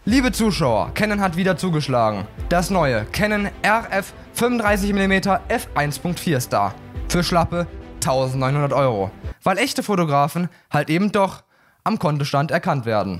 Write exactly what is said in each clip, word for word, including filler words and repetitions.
Liebe Zuschauer, Canon hat wieder zugeschlagen. Das neue Canon R F fünfunddreißig Millimeter f eins Punkt vier ist da. Für schlappe eintausendneunhundert Euro. Weil echte Fotografen halt eben doch am Kontostand erkannt werden.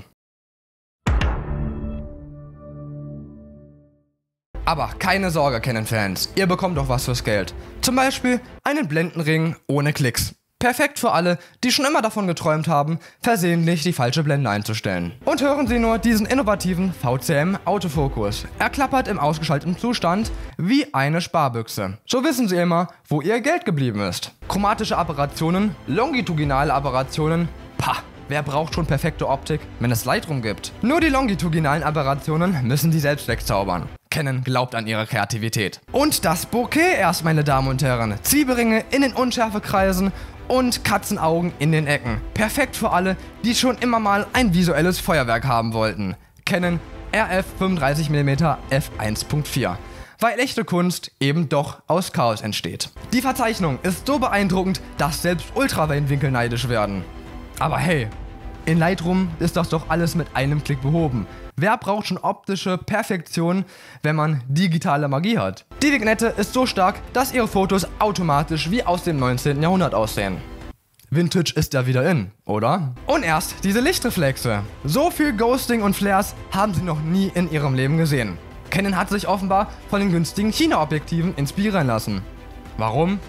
Aber keine Sorge, Canon-Fans, ihr bekommt doch was fürs Geld. Zum Beispiel einen Blendenring ohne Klicks. Perfekt für alle, die schon immer davon geträumt haben, versehentlich die falsche Blende einzustellen. Und hören Sie nur diesen innovativen V C M-Autofokus. Er klappert im ausgeschalteten Zustand wie eine Sparbüchse. So wissen Sie immer, wo Ihr Geld geblieben ist. Chromatische Apparationen, longitudinale Apparationen, pah! Wer braucht schon perfekte Optik, wenn es Lightroom gibt? Nur die longitudinalen Aberrationen müssen Sie selbst wegzaubern. Canon glaubt an ihre Kreativität. Und das Bokeh erst, meine Damen und Herren. Zwiebelringe in den Unschärfekreisen und Katzenaugen in den Ecken. Perfekt für alle, die schon immer mal ein visuelles Feuerwerk haben wollten. Canon R F fünfunddreißig Millimeter f eins Punkt vier. Weil echte Kunst eben doch aus Chaos entsteht. Die Verzeichnung ist so beeindruckend, dass selbst Ultraweitwinkel neidisch werden. Aber hey, in Lightroom ist das doch alles mit einem Klick behoben. Wer braucht schon optische Perfektion, wenn man digitale Magie hat? Die Vignette ist so stark, dass ihre Fotos automatisch wie aus dem neunzehnten Jahrhundert aussehen. Vintage ist ja wieder in, oder? Und erst diese Lichtreflexe. So viel Ghosting und Flares haben sie noch nie in ihrem Leben gesehen. Canon hat sich offenbar von den günstigen China-Objektiven inspirieren lassen. Warum?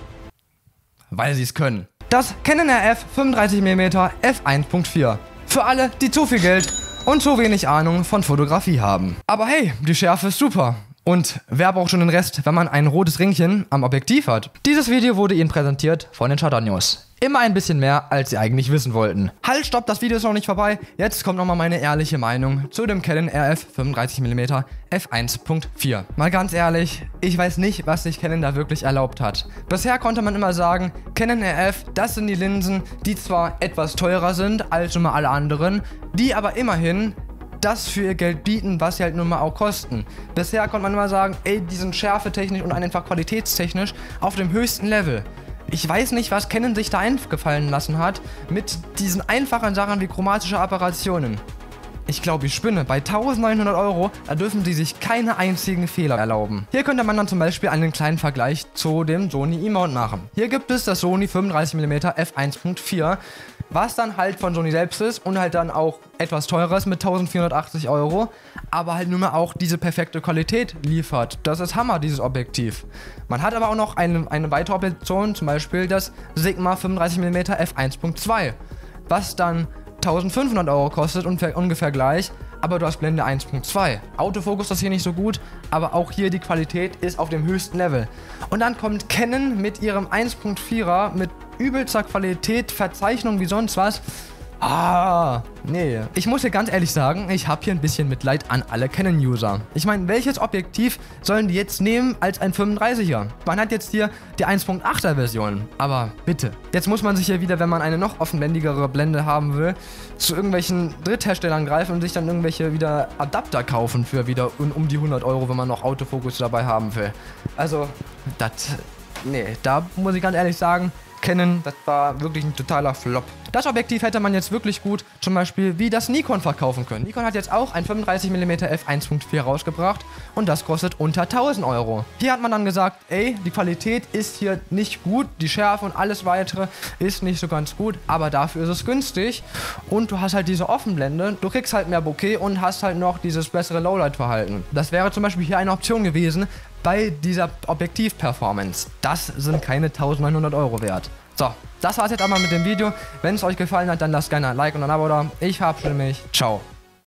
Weil sie es können. Das Canon R F fünfunddreißig Millimeter f eins Punkt vier. Für alle, die zu viel Geld und zu wenig Ahnung von Fotografie haben. Aber hey, die Schärfe ist super. Und wer braucht schon den Rest, wenn man ein rotes Ringchen am Objektiv hat? Dieses Video wurde Ihnen präsentiert von den Shutter News. Immer ein bisschen mehr, als Sie eigentlich wissen wollten. Halt, stopp, das Video ist noch nicht vorbei. Jetzt kommt nochmal meine ehrliche Meinung zu dem Canon R F fünfunddreißig Millimeter f eins Punkt vier. Mal ganz ehrlich, ich weiß nicht, was sich Canon da wirklich erlaubt hat. Bisher konnte man immer sagen, Canon R F, das sind die Linsen, die zwar etwas teurer sind als immer alle anderen, die aber immerhin das für ihr Geld bieten, was sie halt nun mal auch kosten. Bisher konnte man immer sagen, ey, die sind schärfetechnisch und einfach qualitätstechnisch auf dem höchsten Level. Ich weiß nicht, was Canon sich da eingefallen lassen hat mit diesen einfachen Sachen wie chromatische Apparationen. Ich glaube, ich spinne. Bei eintausendneunhundert Euro, da dürfen sie sich keine einzigen Fehler erlauben. Hier könnte man dann zum Beispiel einen kleinen Vergleich zu dem Sony E-Mount machen. Hier gibt es das Sony fünfunddreißig Millimeter f eins Punkt vier, was dann halt von Sony selbst ist und halt dann auch etwas teurer ist mit eintausendvierhundertachtzig Euro, aber halt nur mal auch diese perfekte Qualität liefert. Das ist Hammer, dieses Objektiv. Man hat aber auch noch eine, eine weitere Option, zum Beispiel das Sigma fünfunddreißig Millimeter f eins Punkt zwei, was dann eintausendfünfhundert Euro kostet, ungefähr gleich, aber du hast Blende eins Punkt zwei. Autofokus ist hier nicht so gut, aber auch hier die Qualität ist auf dem höchsten Level. Und dann kommt Canon mit ihrem eins Punkt vierer mit übelster Qualität, Verzeichnung wie sonst was. Ah, nee. Ich muss hier ganz ehrlich sagen, ich habe hier ein bisschen Mitleid an alle Canon-User. Ich meine, welches Objektiv sollen die jetzt nehmen als ein fünfunddreißiger? Man hat jetzt hier die eins Punkt achter Version, aber bitte. Jetzt muss man sich hier wieder, wenn man eine noch offenblendigere Blende haben will, zu irgendwelchen Drittherstellern greifen und sich dann irgendwelche wieder Adapter kaufen für wieder um, um die hundert Euro, wenn man noch Autofokus dabei haben will. Also, das, nee, da muss ich ganz ehrlich sagen, Canon, das war wirklich ein totaler Flop. Das Objektiv hätte man jetzt wirklich gut, zum Beispiel wie das Nikon verkaufen können. Nikon hat jetzt auch ein fünfunddreißig Millimeter f eins Punkt vier rausgebracht und das kostet unter tausend Euro. Hier hat man dann gesagt, ey, die Qualität ist hier nicht gut, die Schärfe und alles weitere ist nicht so ganz gut, aber dafür ist es günstig und du hast halt diese Offenblende, du kriegst halt mehr Bokeh und hast halt noch dieses bessere Lowlight-Verhalten. Das wäre zum Beispiel hier eine Option gewesen bei dieser Objektiv-Performance. Das sind keine eintausendneunhundert Euro wert. So, das war's jetzt einmal mit dem Video. Wenn es euch gefallen hat, dann lasst gerne ein Like und ein Abo da. Ich verabschiede mich. Ciao.